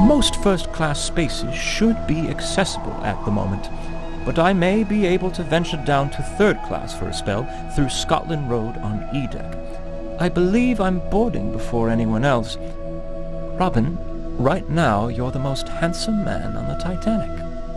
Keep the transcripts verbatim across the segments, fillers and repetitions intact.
Most first-class spaces should be accessible at the moment, but I may be able to venture down to third class for a spell through Scotland Road on E-Deck. I believe I'm boarding before anyone else. Robin, right now you're the most handsome man on the Titanic.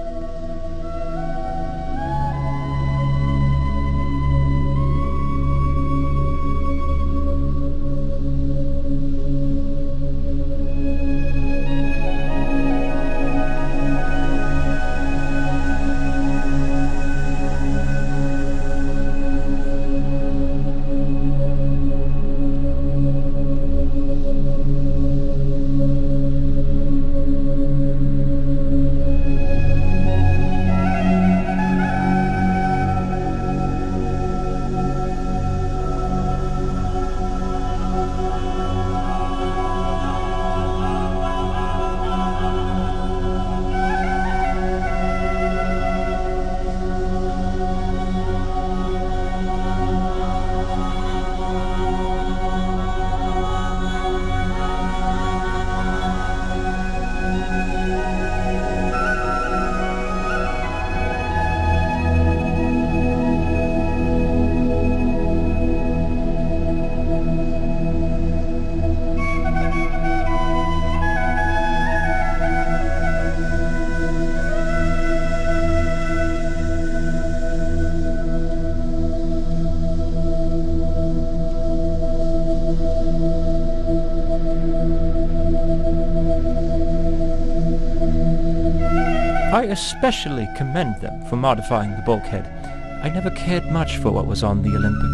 I especially commend them for modifying the bulkhead. I never cared much for what was on the Olympic.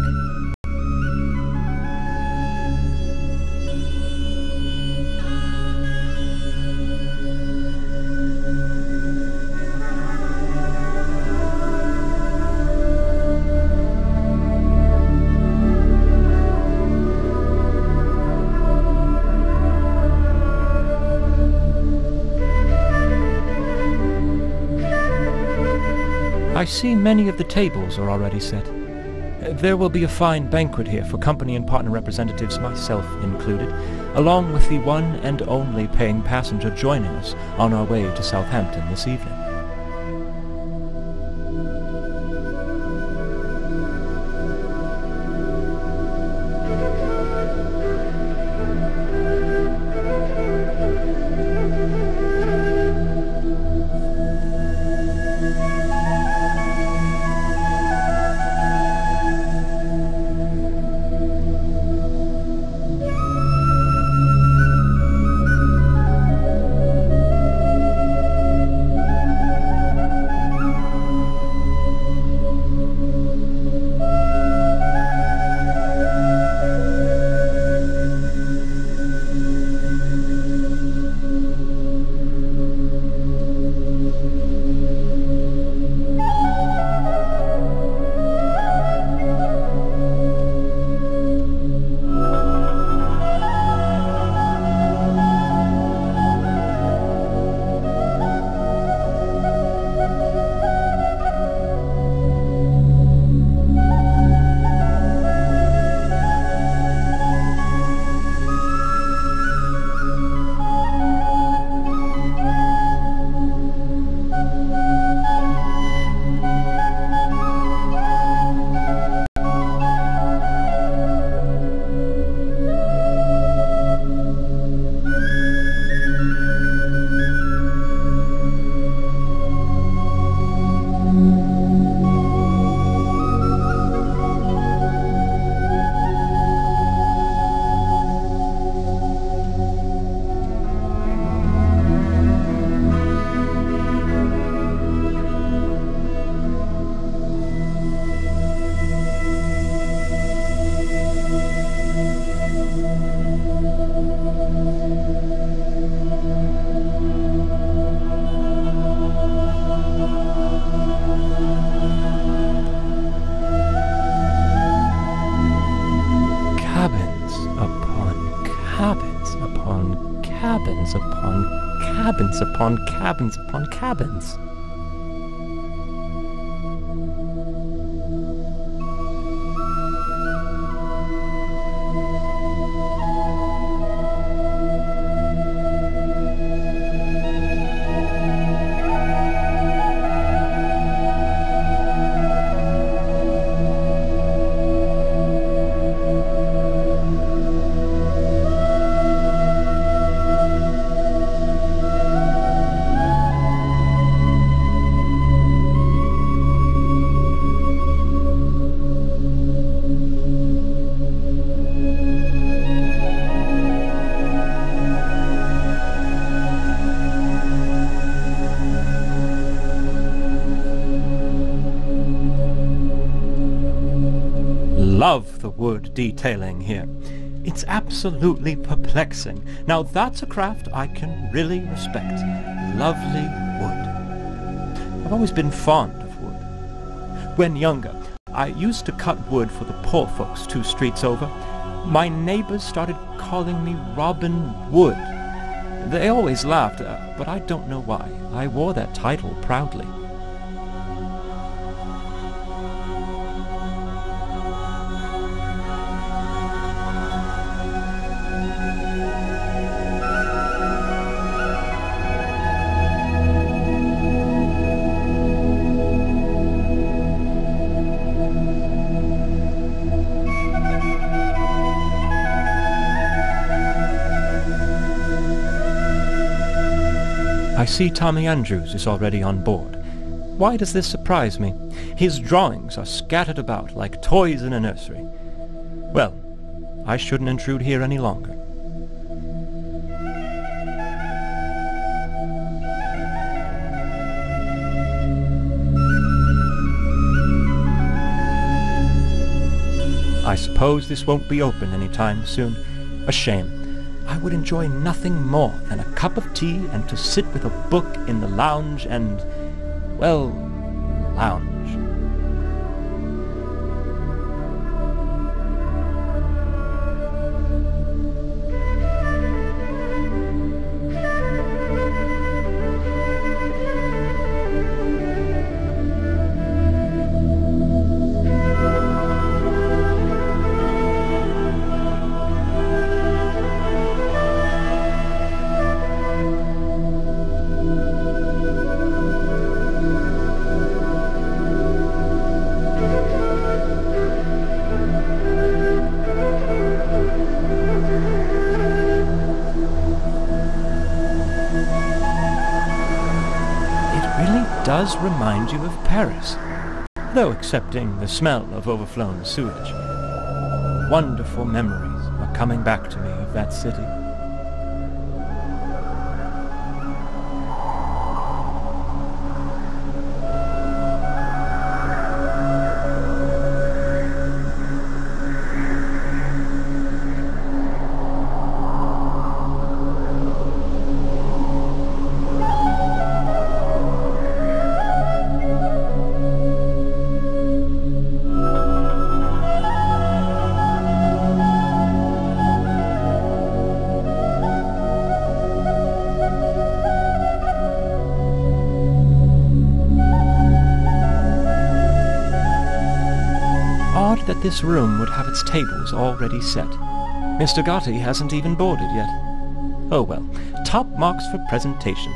I see many of the tables are already set. There will be a fine banquet here for company and partner representatives, myself included, along with the one and only paying passenger joining us on our way to Southampton this evening. cabins upon cabins upon cabins upon cabins. love the wood detailing here. It's absolutely perplexing. Now that's a craft I can really respect. Lovely wood. I've always been fond of wood. When younger, I used to cut wood for the poor folks two streets over. My neighbors started calling me Robin Wood. They always laughed, uh, but I don't know why. I wore that title proudly. I see Tommy Andrews is already on board. Why does this surprise me? His drawings are scattered about like toys in a nursery. Well, I shouldn't intrude here any longer. I suppose this won't be open any time soon. A shame. I would enjoy nothing more than a cup of tea and to sit with a book in the lounge and, well, lounge. Does remind you of Paris, though excepting the smell of overflown sewage. Wonderful memories are coming back to me of that city. That this room would have its tables already set. Mister Gotti hasn't even boarded yet. Oh well, top marks for presentation.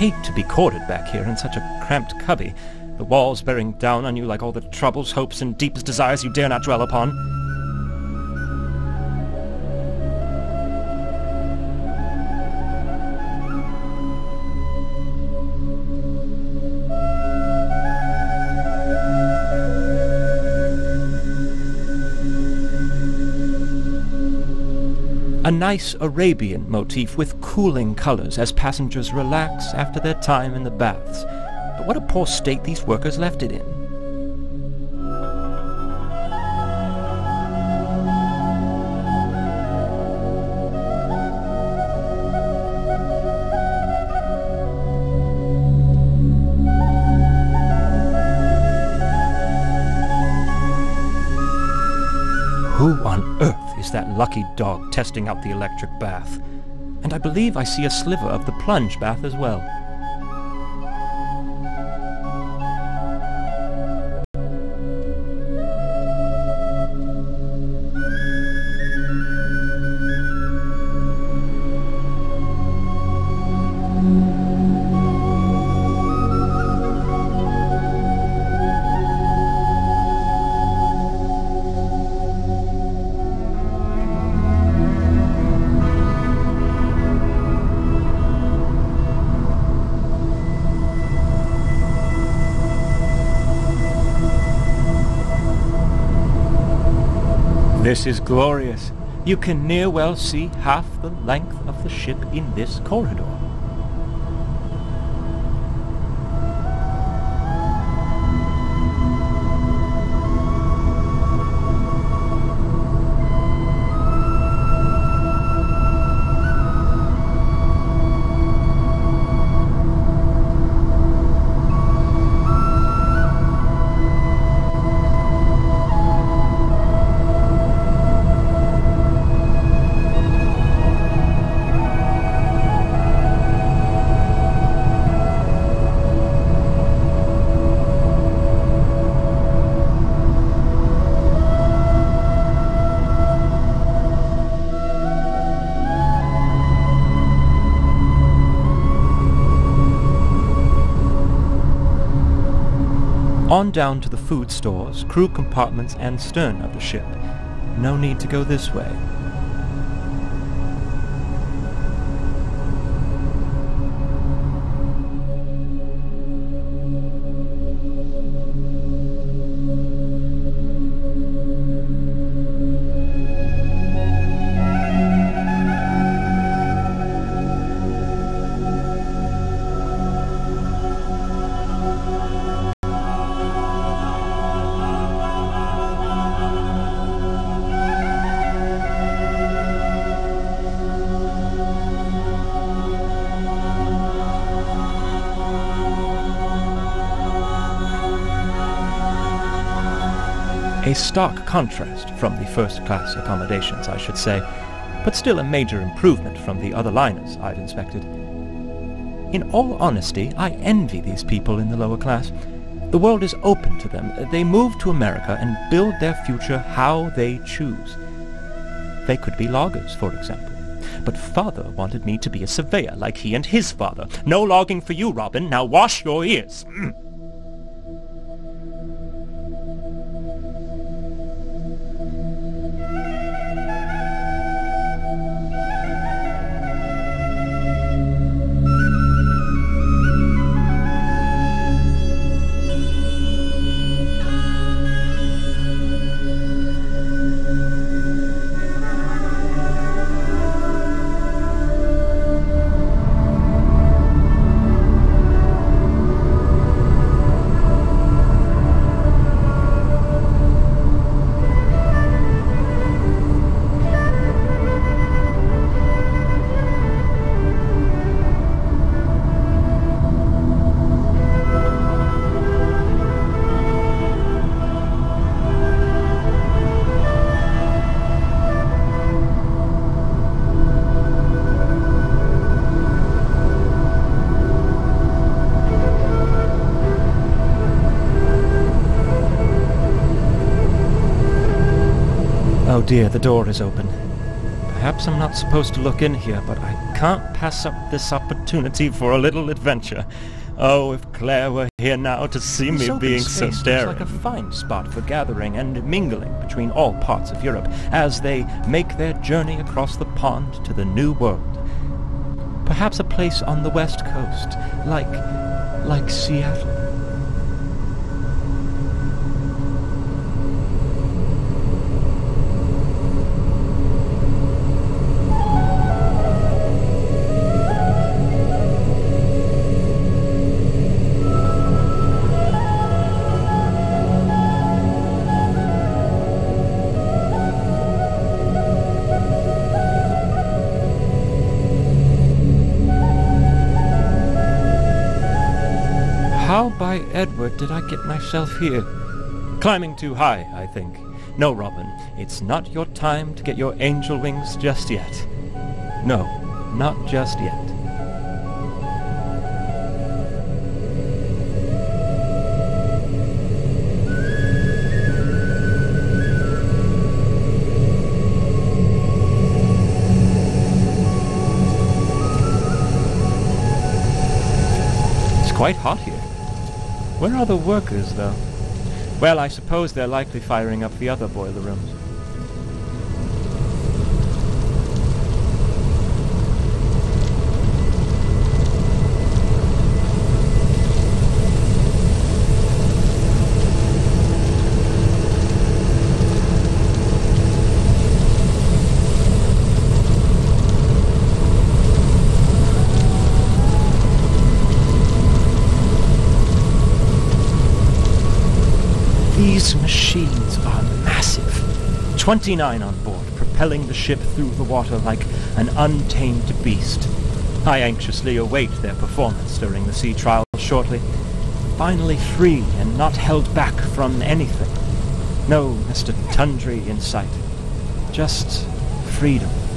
hate to be corded back here in such a cramped cubby, the walls bearing down on you like all the troubles, hopes, and deepest desires you dare not dwell upon. A nice Arabian motif with cooling colors as passengers relax after their time in the baths. But what a poor state these workers left it in. Who on earth is that lucky dog testing out the electric bath? And I believe I see a sliver of the plunge bath as well. This is glorious. You can near well see half the length of the ship in this corridor. On down to the food stores, crew compartments, and stern of the ship. No need to go this way. A stark contrast from the first-class accommodations, I should say, but still a major improvement from the other liners I've inspected. In all honesty, I envy these people in the lower class. The world is open to them. They move to America and build their future how they choose. They could be loggers, for example. But father wanted me to be a surveyor like he and his father. No logging for you, Robin. Now wash your ears. Mm. Oh dear, the door is open. Perhaps I'm not supposed to look in here, but I can't pass up this opportunity for a little adventure. Oh, if Claire were here now to see me being so daring. Looks like a fine spot for gathering and mingling between all parts of Europe as they make their journey across the pond to the New World. Perhaps a place on the West Coast, like... like Seattle. How by Edward did I get myself here? Climbing too high, I think. No, Robin, it's not your time to get your angel wings just yet. No, not just yet. It's quite hot here. Where are the workers, though? Well, I suppose they're likely firing up the other boiler rooms. These machines are massive. Twenty-nine on board, propelling the ship through the water like an untamed beast. I anxiously await their performance during the sea trial shortly. Finally free and not held back from anything. No Mister Tundry in sight. Just freedom.